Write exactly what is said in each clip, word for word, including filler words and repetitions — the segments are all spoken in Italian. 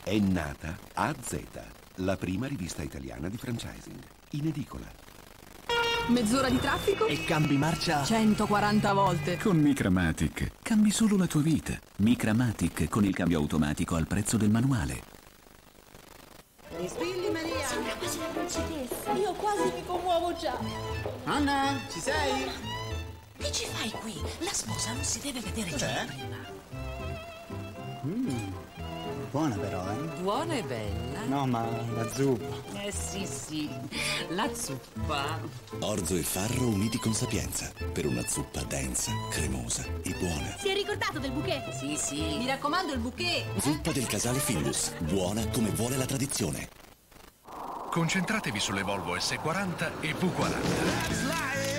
È nata A Z, la prima rivista italiana di franchising, in edicola. Mezz'ora di traffico? E cambi marcia centoquaranta volte. Con Micramatic cambi solo la tua vita. Micramatic con il cambio automatico al prezzo del manuale. Rispilli, Maria! Sembra quasi una principessa. Io quasi mi commuovo già. Anna, ci sei? Che ci fai qui? La sposa non si deve vedere già prima. Mm. Buona però, eh? Buona e bella. No, ma la zuppa. Eh sì, sì, la zuppa. Orzo e farro uniti con sapienza per una zuppa densa, cremosa e buona. Si è ricordato del bouquet? Sì, sì. Mi raccomando il bouquet. Zuppa del casale Findus, buona come vuole la tradizione. Concentratevi sulle Volvo S quaranta e V quaranta.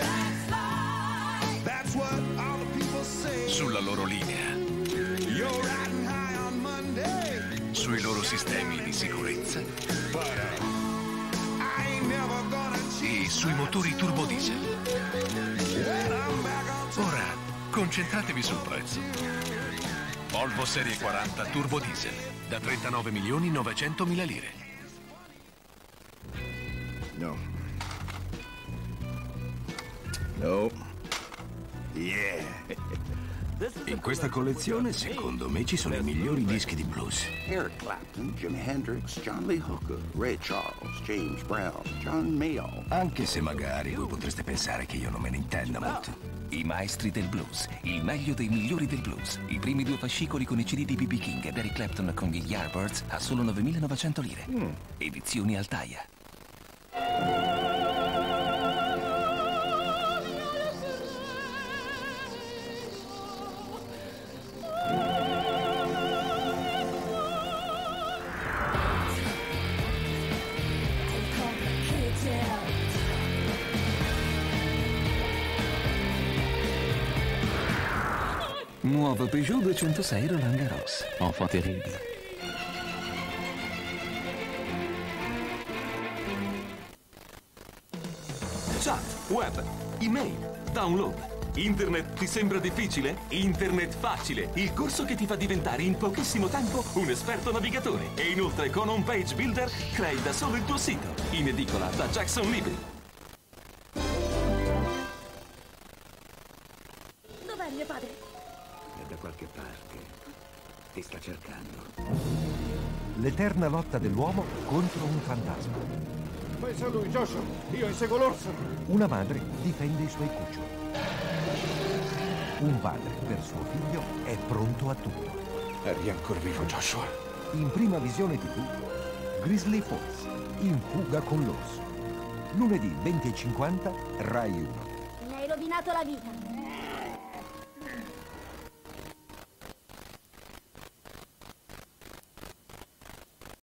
Sulla loro linea. Sui loro sistemi di sicurezza e sui motori turbo diesel. Ora concentratevi sul prezzo. Volvo Serie quaranta turbo diesel da trentanove milioni novecentomila lire. No. No. Yeah. In questa collezione, secondo me, ci sono i migliori dischi di blues. Eric Clapton, Jimi Hendrix, John Lee Hooker, Ray Charles, James Brown, John Mayall. Anche se magari voi potreste pensare che io non me ne intenda molto. I maestri del blues, il meglio dei migliori del blues. I primi due fascicoli con i C D di B B King ed Eric Clapton con gli Yardbirds a solo novemilanovecento lire. Mm. Edizioni Altaia. Nuovo Peugeot duecentosei Roland Garros. Enfant terrible. Chat, web, email, download. Internet ti sembra difficile? Internet facile, il corso che ti fa diventare in pochissimo tempo un esperto navigatore. E inoltre con Home Page Builder crei da solo il tuo sito. In edicola da Jackson Libri. Dov'è mio padre? È da qualche parte. Ti sta cercando. L'eterna lotta dell'uomo contro un fantasma. Pensa a lui, Joshua. Io inseguo l'orso. Una madre difende i suoi cuccioli. Un padre per suo figlio è pronto a tutto. Eri ancora vivo, Joshua. In prima visione tivù, Grizzly Falls, in fuga con l'orso. Lunedì venti e cinquanta, Rai uno. Mi hai rovinato la vita.